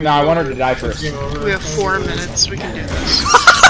No, I want her to die first. We have 4 minutes. We can do this.